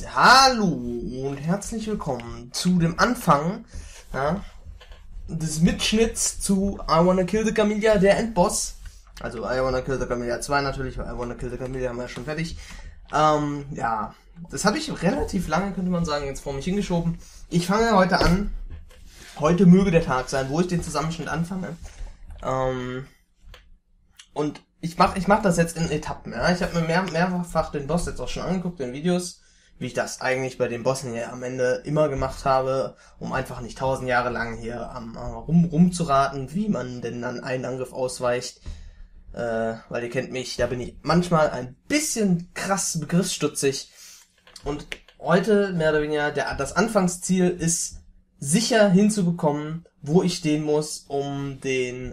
Hallo und herzlich willkommen zu dem Anfang des Mitschnitts zu I Wanna Kill the Camellia, der Endboss. Also I Wanna Kill the Camellia 2 natürlich, weil I Wanna Kill the Camellia haben wir ja schon fertig. Ja, das habe ich relativ lange, könnte man sagen, jetzt vor mich hingeschoben. Ich fange heute an. Heute möge der Tag sein, wo ich den Zusammenschnitt anfange. Und ich mach das jetzt in Etappen. Ja? Ich habe mir mehrfach den Boss jetzt auch schon angeguckt in Videos, wie ich das eigentlich bei den Bossen hier am Ende immer gemacht habe, um einfach nicht 1000 Jahre lang hier rumzuraten, wie man denn dann einen Angriff ausweicht. Weil ihr kennt mich, da bin ich manchmal ein bisschen krass begriffsstutzig. Und heute, mehr oder weniger, das Anfangsziel ist, sicher hinzubekommen, wo ich stehen muss, um den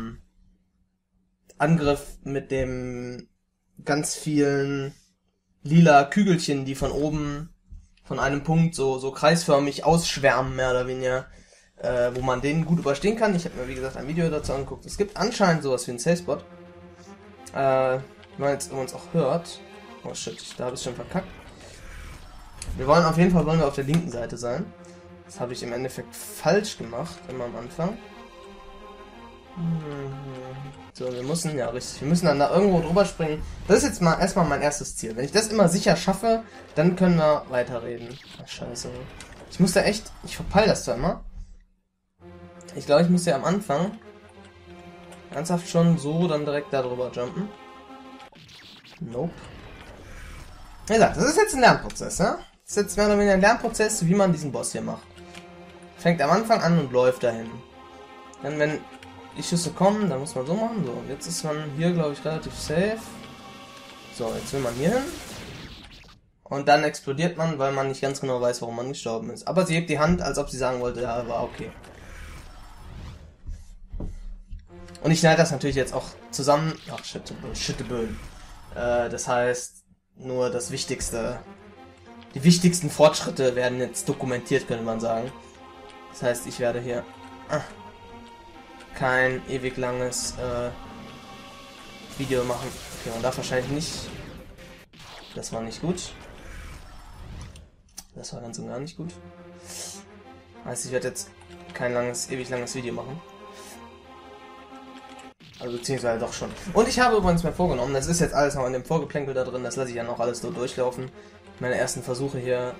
Angriff mit dem ganz vielen lila Kügelchen, die von oben von einem Punkt so kreisförmig ausschwärmen, mehr oder weniger, wo man den gut überstehen kann. Ich habe mir, wie gesagt, ein Video dazu angeguckt. Es gibt anscheinend sowas wie einen Safe Spot. Wenn man uns auch hört. Oh shit, da habe ich schon verkackt. Wir wollen auf jeden Fall auf der linken Seite sein. Das habe ich im Endeffekt falsch gemacht, immer am Anfang. So, wir müssen dann da irgendwo drüber springen. Das ist jetzt mal erstmal mein erstes Ziel. Wenn ich das immer sicher schaffe, dann können wir weiterreden. Ach, scheiße. Ich verpeil das zwar immer. Ich glaube, ich muss ja am Anfang ernsthaft schon so dann direkt da drüber jumpen. Nope. Wie gesagt, das ist jetzt ein Lernprozess, ne? Das ist jetzt mehr oder weniger ein Lernprozess, wie man diesen Boss hier macht. Fängt am Anfang an und läuft dahin. Dann, wenn die Schüsse kommen, dann muss man so machen. So, und jetzt ist man hier, glaube ich, relativ safe. So, jetzt will man hier hin. Und dann explodiert man, weil man nicht ganz genau weiß, warum man gestorben ist. Aber sie hebt die Hand, als ob sie sagen wollte, ja, war okay. Und ich schneide das natürlich jetzt auch zusammen. Ach, Schitteböen. Das heißt, nur das Wichtigste. Die wichtigsten Fortschritte werden jetzt dokumentiert, könnte man sagen. Das heißt, ich werde hier kein ewig langes Video machen. Okay, man darf wahrscheinlich nicht. Das war nicht gut. Das war ganz und gar nicht gut. Heißt, ich werde jetzt kein ewig langes Video machen. Also beziehungsweise doch schon. Und ich habe übrigens mir vorgenommen, das ist jetzt alles noch in dem Vorgeplänkel da drin, das lasse ich ja noch alles so durchlaufen. Meine ersten Versuche hier.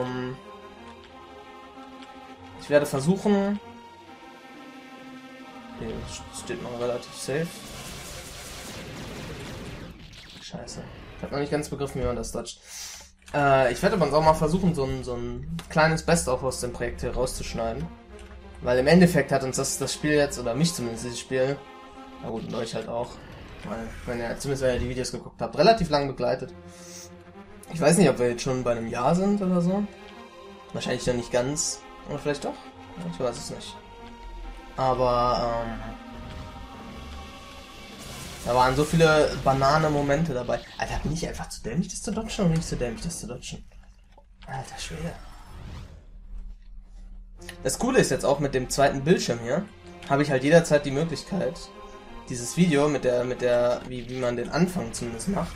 Ich werde versuchen. Hier steht noch relativ safe. Scheiße. Ich habe noch nicht ganz begriffen, wie man das dodgt. Ich werde aber auch mal versuchen, so ein kleines Best-of aus dem Projekt hier rauszuschneiden. Weil im Endeffekt hat uns das Spiel jetzt, oder mich zumindest, dieses Spiel, na gut, und euch halt auch, weil, wenn ihr die Videos geguckt habt, relativ lang begleitet. Ich weiß nicht, ob wir jetzt schon bei einem Jahr sind oder so. Wahrscheinlich noch nicht ganz. Oder vielleicht doch? Ich weiß es nicht. Aber, da waren so viele Banane-Momente dabei. Alter, bin ich einfach zu dämlich, das zu dodgen oder nicht zu dämlich, das zu dodgen? Alter Schwede. Das Coole ist jetzt auch mit dem zweiten Bildschirm hier, habe ich halt jederzeit die Möglichkeit, dieses Video wie man den Anfang zumindest macht,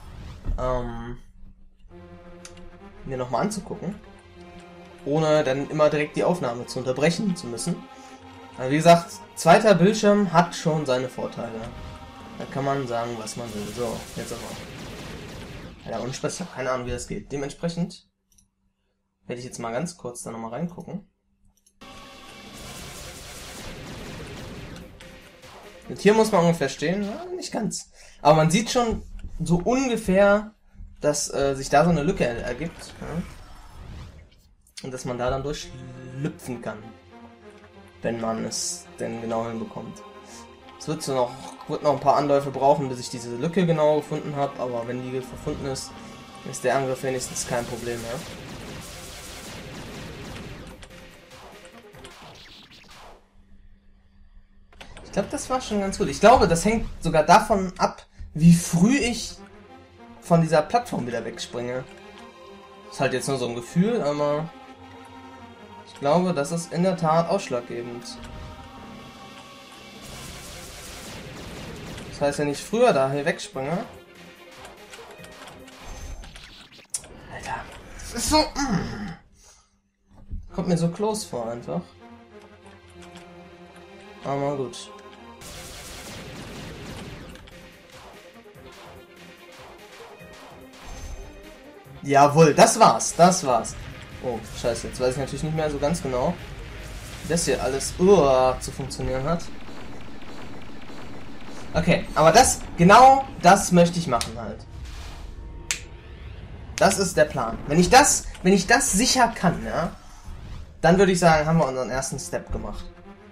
mir nochmal anzugucken, ohne dann immer direkt die Aufnahme zu unterbrechen zu müssen. Aber wie gesagt, zweiter Bildschirm hat schon seine Vorteile. Da kann man sagen, was man will. So, jetzt aber. Alter, ohne Spaß, ich habe keine Ahnung, wie das geht. Dementsprechend werde ich jetzt mal ganz kurz da nochmal reingucken. Und hier muss man ungefähr stehen, ja, nicht ganz. Aber man sieht schon so ungefähr, dass sich da so eine Lücke ergibt. Ja? Und dass man da dann durchlüpfen kann. Wenn man es denn genau hinbekommt. Es wird noch ein paar Anläufe brauchen, bis ich diese Lücke genau gefunden habe. Aber wenn die gefunden ist, ist der Angriff wenigstens kein Problem mehr. Ich glaube, das war schon ganz gut. Ich glaube, das hängt sogar davon ab, wie früh ich von dieser Plattform wieder wegspringe. Ist halt jetzt nur so ein Gefühl, aber ich glaube, das ist in der Tat ausschlaggebend. Das heißt, wenn ich früher da hier wegspringe... Alter, ist so... Kommt mir so close vor einfach. Aber gut. Jawohl, das war's. Oh, scheiße, jetzt weiß ich natürlich nicht mehr so ganz genau, wie das hier alles zu funktionieren hat. Okay, aber genau das möchte ich machen halt. Das ist der Plan. Wenn ich das sicher kann, ja, dann würde ich sagen, haben wir unseren ersten Step gemacht.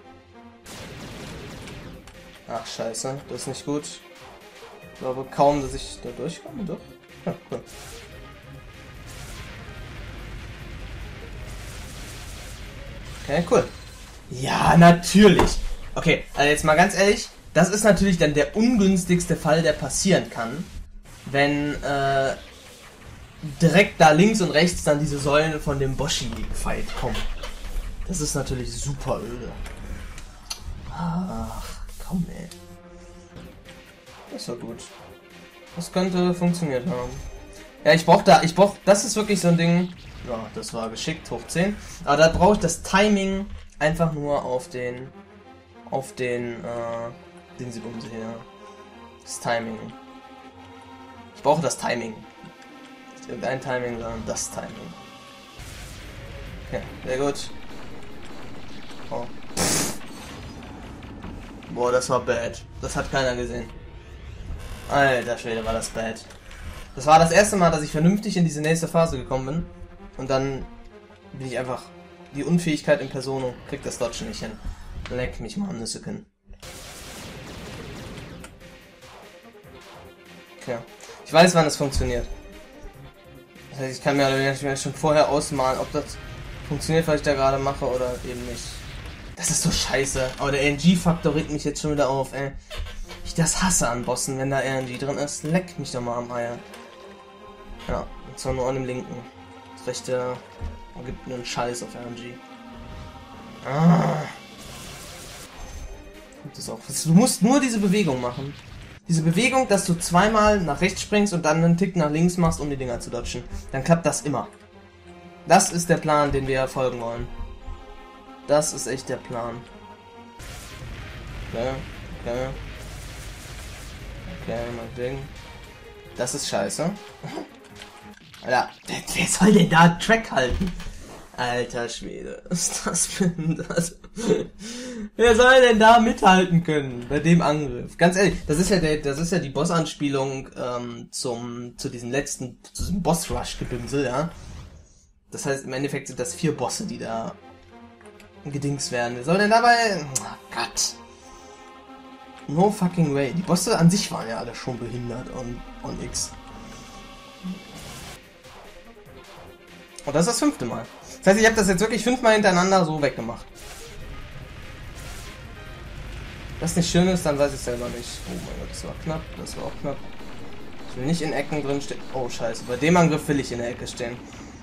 Ach, scheiße, das ist nicht gut. Ich glaube kaum, dass ich da durchkomme, doch. Ja, cool. Okay, cool. Ja, natürlich. Okay, also jetzt mal ganz ehrlich, das ist natürlich dann der ungünstigste Fall, der passieren kann, wenn direkt da links und rechts dann diese Säulen von dem Boshi-Fight kommen. Das ist natürlich super öde. Ach, komm ey. Das war gut. Das könnte funktioniert haben. Ja, das ist wirklich so ein Ding. Ja, das war geschickt, hoch 10. Aber da brauche ich das Timing einfach nur auf den Dingsy-Bumsy hier. Das Timing. Ich brauche das Timing. Nicht irgendein Timing, sondern das Timing. Okay, sehr gut. Oh. Boah, das war bad. Das hat keiner gesehen. Alter Schwede, war das bad. Das war das erste Mal, dass ich vernünftig in diese nächste Phase gekommen bin. Und dann bin ich einfach die Unfähigkeit in Person und krieg das Dodgen nicht hin. Leck mich mal an Nüsschen. Okay. Ich weiß, wann es funktioniert. Das heißt, ich kann mir schon vorher ausmalen, ob das funktioniert, was ich da gerade mache oder eben nicht. Das ist so scheiße. Aber der RNG-Faktor regt mich jetzt schon wieder auf, ey. Ich das hasse an Bossen, wenn da RNG drin ist. Leck mich doch mal am Eier. Ja, und zwar nur an dem linken. Das rechte gibt einen Scheiß auf RNG. Das auch. Du musst nur diese Bewegung machen. Diese Bewegung, dass du zweimal nach rechts springst und dann einen Tick nach links machst, um die Dinger zu dodgen. Dann klappt das immer. Das ist der Plan, den wir folgen wollen. Das ist echt der Plan. Okay, okay. Okay, mein Ding. Das ist scheiße. Alter, wer soll denn da Track halten? Alter Schwede, ist das behindert? Wer soll denn da mithalten können bei dem Angriff? Ganz ehrlich, das ist ja die Boss-Anspielung zu diesem Boss-Rush-Gebimsel, ja. Das heißt, im Endeffekt sind das 4 Bosse, die da gedings werden. Wer soll denn dabei... Oh Gott. No fucking way. Die Bosse an sich waren ja alle schon behindert on X. Und das ist das 5. Mal. Das heißt, ich habe das jetzt wirklich 5 Mal hintereinander so weggemacht. Wenn das nicht schön ist, dann weiß ich selber nicht. Oh mein Gott, das war knapp. Das war auch knapp. Ich will nicht in Ecken drin stehen. Oh scheiße, bei dem Angriff will ich in der Ecke stehen.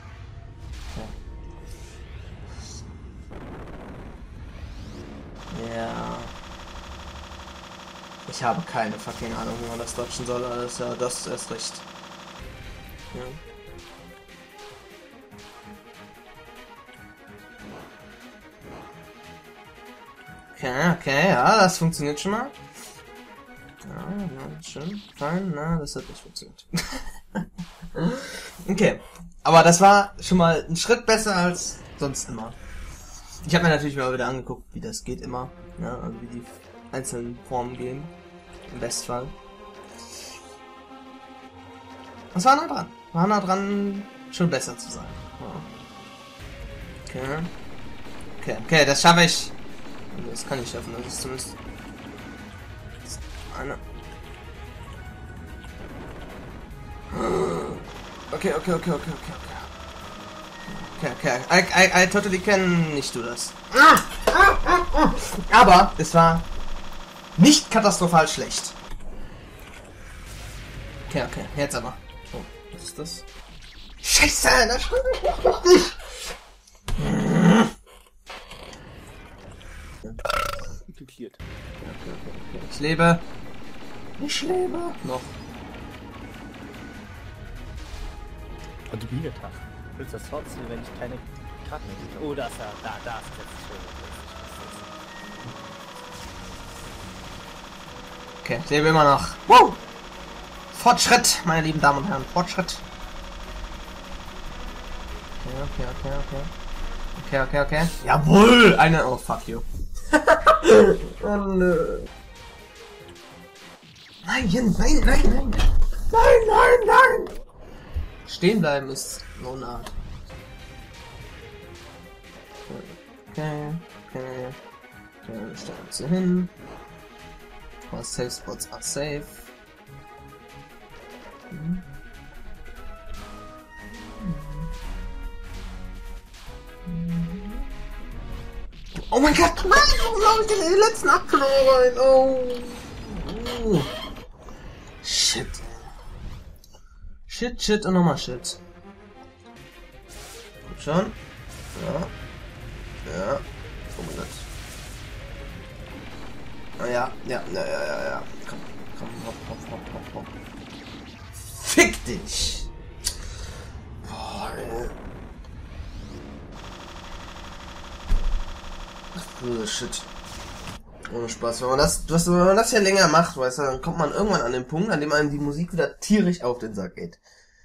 Ja. Ich habe keine fucking Ahnung, wie man das dodgen soll. Alles, ja, das ist erst recht. Ja. Okay, ja, das funktioniert schon mal. Ja, schön, fein, na, das hat nicht funktioniert. Okay, aber das war schon mal ein Schritt besser als sonst immer. Ich habe mir natürlich mal wieder angeguckt, wie das geht immer, ja, also wie die einzelnen Formen gehen, im Bestfall. Das war nah dran, schon besser zu sein. Ja. Okay, das schaffe ich. Das kann ich schaffen, das ist zumindest eine. Okay. I totally can nicht du das. Aber es war nicht katastrophal schlecht. Okay, jetzt aber. Oh, was ist das? Scheiße, das stimmt nicht. Geklärt. Okay. Ich lebe. Noch. Und Bienetag. willst das Fortziehen, wenn ich keine Karten mehr kriege? Oh, da ist er. Da ist er jetzt schon. Okay, sehen wir immer noch. Wow! Fortschritt, meine lieben Damen und Herren. Fortschritt. Okay. Jawohl! Eine. Oh, fuck you. Oh, nö. Nein. Stehen bleiben ist no Art. Okay. Stellen uns hier hin. Our safe spots are safe. Oh mein Gott, nein, warum habe ich den letzten Apfel rein? Oh. Shit. Shit und nochmal Shit. Gut schon. Ja. Oh mein Gott. Ja. Komm, hopp. Fick dich! Boah, ey. Oh, shit. Ohne Spaß. Wenn man das hier länger macht, weißt du, dann kommt man irgendwann an den Punkt, an dem einem die Musik wieder tierisch auf den Sack geht.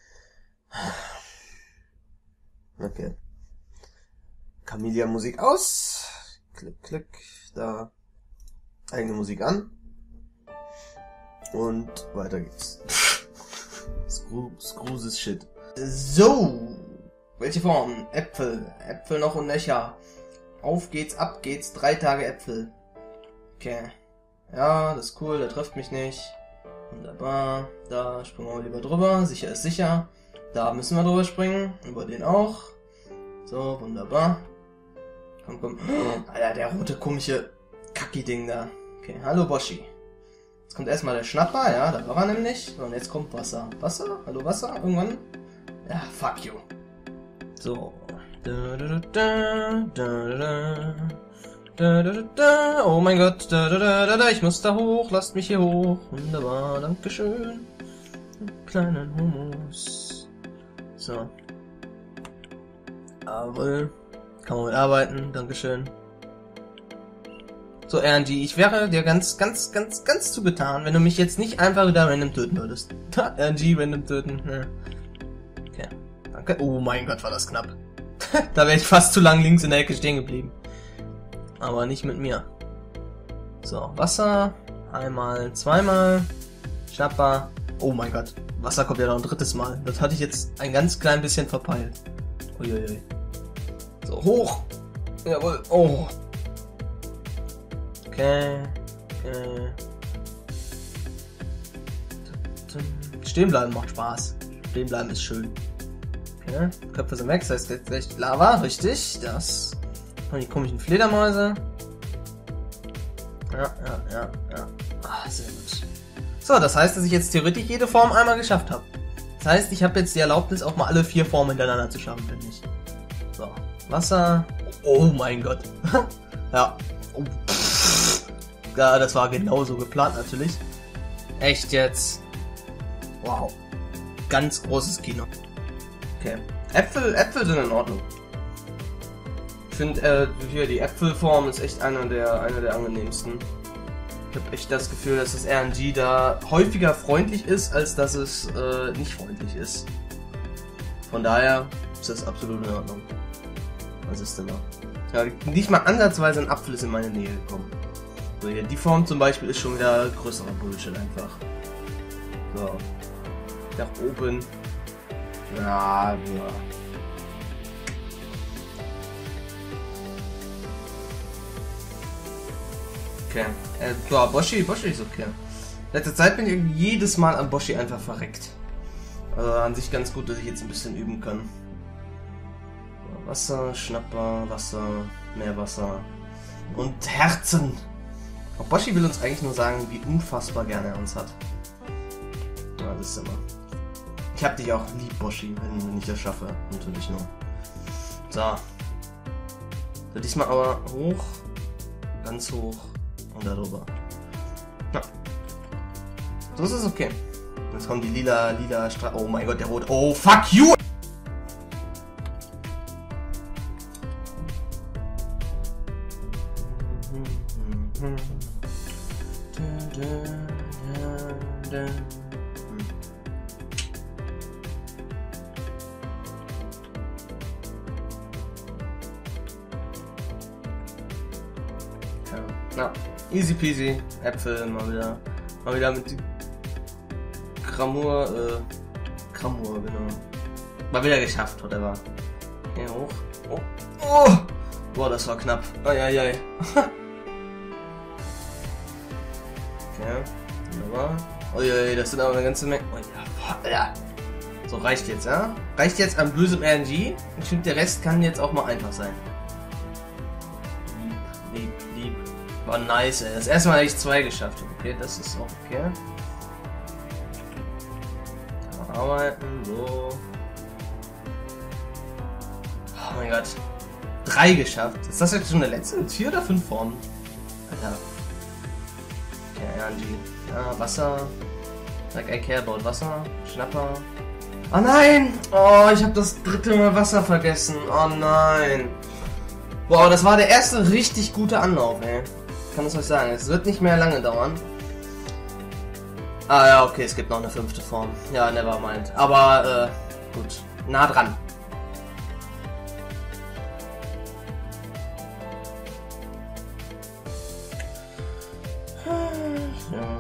Okay. Camellia Musik aus. Klick. Da. Eigene Musik an. Und weiter geht's. Screws Shit. So. Welche Form? Äpfel. Äpfel noch und nöcher. Auf geht's, ab geht's. 3 Tage Äpfel. Okay. Ja, das ist cool, der trifft mich nicht. Wunderbar. Da springen wir lieber drüber. Sicher ist sicher. Da müssen wir drüber springen. Über den auch. So, wunderbar. Komm. Alter, der rote komische Kacki-Ding da. Okay, hallo Boschi. Jetzt kommt erstmal der Schnapper, ja, da war er nämlich. So, und jetzt kommt Wasser. Wasser? Hallo Wasser? Irgendwann? Ja, fuck you. So. Oh mein Gott. Ich muss da hoch. Lasst mich hier hoch. Wunderbar, dankeschön. Kleinen Hummus. So. Jawohl. Kann man mitarbeiten, dankeschön. So, RNG, ich wäre dir ganz zugetan, wenn du mich jetzt nicht einfach wieder random töten würdest. RNG, random töten. Ja. Okay, danke. Oh mein Gott, war das knapp. Da wäre ich fast zu lang links in der Ecke stehen geblieben. Aber nicht mit mir. So, Wasser. Einmal, zweimal. Schnapper. Oh mein Gott. Wasser kommt ja noch ein 3. Mal. Das hatte ich jetzt ein ganz klein bisschen verpeilt. Uiuiui. So, hoch. Jawohl. Oh. Okay. Stehen bleiben macht Spaß. Stehen bleiben ist schön. Okay. Köpfe sind weg, das heißt jetzt echt Lava, richtig. Das. Und die komischen Fledermäuse. Ja. Ah, sehr gut. So, das heißt, dass ich jetzt theoretisch jede Form einmal geschafft habe. Das heißt, ich habe jetzt die Erlaubnis, auch mal alle 4 Formen hintereinander zu schaffen, finde ich. So, Wasser. Oh mein Gott. Ja. Oh. Ja, das war genauso geplant natürlich. Echt jetzt. Wow. Ganz großes Kino. Okay. Äpfel sind in Ordnung. Ich finde, hier die Äpfelform ist echt eine der angenehmsten. Ich habe echt das Gefühl, dass das RNG da häufiger freundlich ist, als dass es nicht freundlich ist. Von daher ist das absolut in Ordnung. Was ist denn da? Ja, nicht mal ansatzweise ein Apfel ist in meine Nähe gekommen. So, hier, die Form zum Beispiel ist schon wieder größerer Bullshit einfach. So. Nach oben. Ja. Okay. Ja, Boschi ist okay. Letzte Zeit bin ich jedes Mal an Boschi einfach verreckt. Also an sich ganz gut, dass ich jetzt ein bisschen üben kann. So, Wasser, Schnapper, Wasser, Meerwasser und Herzen. Auch Boschi will uns eigentlich nur sagen, wie unfassbar gerne er uns hat. Ja, das ist immer. Ich hab dich auch lieb, Boschi, wenn ich das schaffe. Natürlich nur. So. So, diesmal aber hoch. Ganz hoch. Und darüber. Ja. So ist es okay. Jetzt kommt die lila Oh mein Gott, der rote. Oh, fuck you! Na, easy peasy. Äpfel mal wieder mit Gramur, genau. Mal wieder geschafft, whatever. Hier hoch. Oh. Oh. Boah, das war knapp. Eieiei. Okay, wunderbar. Uiui, das sind aber eine ganze Menge. Oh ja, ja. So, reicht jetzt, ja? Reicht jetzt an bösem RNG. Ich finde, der Rest kann jetzt auch mal einfach sein. Lieb. War nice, ey. Das erste Mal habe ich 2 geschafft. Okay, das ist auch okay. Arbeiten, so. Oh mein Gott. 3 geschafft. Ist das jetzt schon der letzte? 4 oder 5 Formen? Alter. Okay, RNG. Ja, Wasser. Like I care about Wasser. Schnapper. Oh nein! Oh, ich habe das 3. Mal Wasser vergessen. Oh nein. Boah, das war der erste richtig gute Anlauf, ey. Ich kann es euch sagen. Es wird nicht mehr lange dauern. Ah ja, okay, es gibt noch eine 5. Form. Ja, nevermind. Aber, gut. Nah dran. Ja.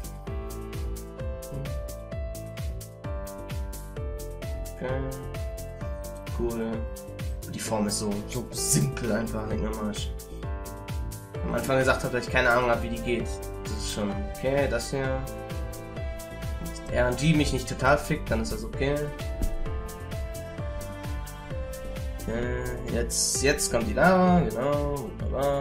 Okay. Cool. Die Form ist so simpel einfach, nicht mehr Marsch. Am Anfang gesagt habe, dass ich keine Ahnung habe, wie die geht. Das ist schon okay, das hier. Wenn RNG mich nicht total fickt, dann ist das okay. Jetzt kommt die Lava, genau, wunderbar.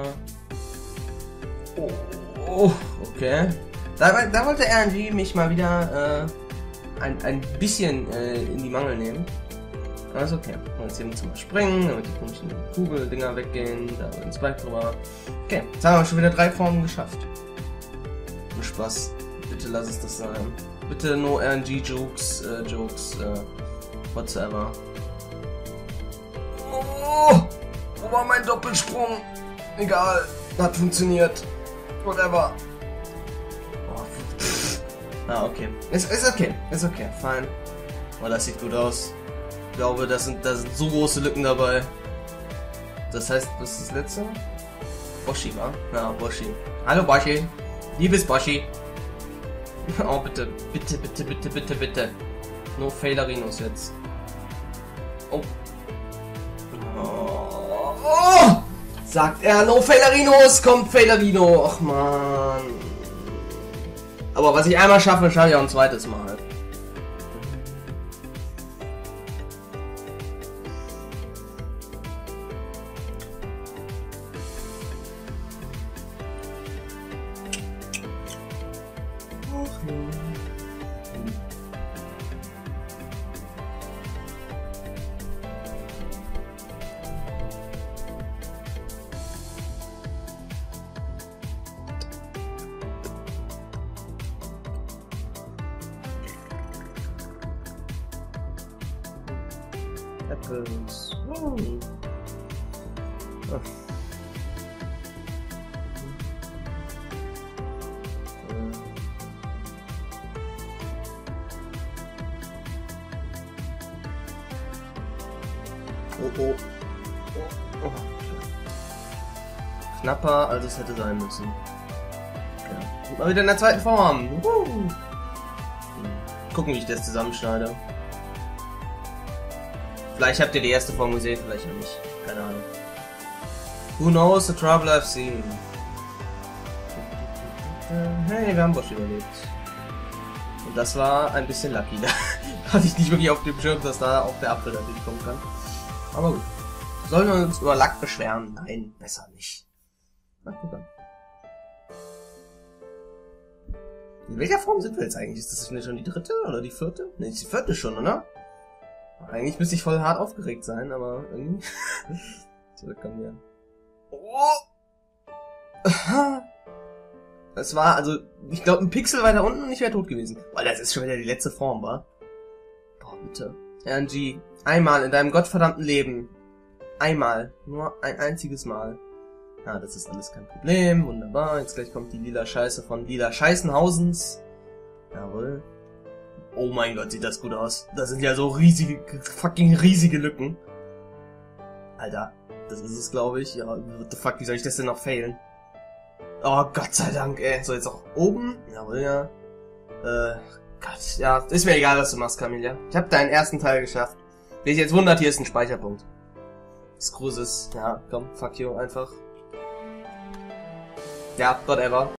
Oh, okay. Da wollte RNG mich mal wieder ein bisschen in die Mangel nehmen. Aber ist okay. Jetzt hier müssen wir springen, damit die komischen Kugeldinger weggehen. Da wird ein Spike drüber. Okay, jetzt haben wir schon wieder 3 Formen geschafft. Und Spaß. Bitte lass es das sein. Bitte no RNG-Jokes, whatsoever. Oh! Wo war mein Doppelsprung? Egal. Hat funktioniert. Whatever. Oh, ah, okay. Ist okay. Ist okay. Fein. Oh, das sieht gut aus. Ich glaube, da sind so große Lücken dabei. Das heißt, was ist das letzte? Boshi, wa? Ja, Boshi. Hallo Boshi. Liebes Boshi. Oh, bitte. Bitte. No Failerinos jetzt. Oh. Oh. Sagt er, no Failerinos, kommt Failerino. Ach man. Aber was ich einmal schaffe, schaffe ich auch ein zweites Mal halt. Apples. Oh. Oh. Knapper, als es hätte sein müssen. Ja. Mal wieder in der zweiten Form. Gucken, wie ich das zusammenschneide. Vielleicht habt ihr die erste Form gesehen, vielleicht noch nicht. Keine Ahnung. Who knows the trouble I've seen? Hey, wir haben Bosch überlebt. Und das war ein bisschen lucky. Da hatte ich nicht wirklich auf dem Schirm, dass da auch der Apfel natürlich kommen kann. Aber gut. Sollen wir uns über Lack beschweren? Nein, besser nicht. Na, guck an. In welcher Form sind wir jetzt eigentlich? Ist das schon die 3. oder die 4.? Ne, die 4. schon, oder? Eigentlich müsste ich voll hart aufgeregt sein, aber irgendwie... Zurückkommen wir. Oh! Das war, also, ich glaube, ein Pixel weiter unten und ich wäre tot gewesen. Weil das ist schon wieder die letzte Form, wa? Boah, bitte. RNG, einmal in deinem gottverdammten Leben. Einmal. Nur ein einziges Mal. Ja, das ist alles kein Problem. Wunderbar. Jetzt gleich kommt die lila Scheiße von lila Scheißenhausens. Jawohl. Oh mein Gott, sieht das gut aus. Das sind ja so riesige, fucking riesige Lücken. Alter, das ist es, glaube ich. Ja, what the fuck, wie soll ich das denn noch failen? Oh, Gott sei Dank, ey. So, jetzt auch oben. Jawohl, ja. Gott, ja. Ist mir egal, was du machst, Camilla. Ich habe deinen ersten Teil geschafft. Wenn ich jetzt wundert, hier ist ein Speicherpunkt. Das Große ist, ja, komm, fuck you, einfach. Ja, whatever.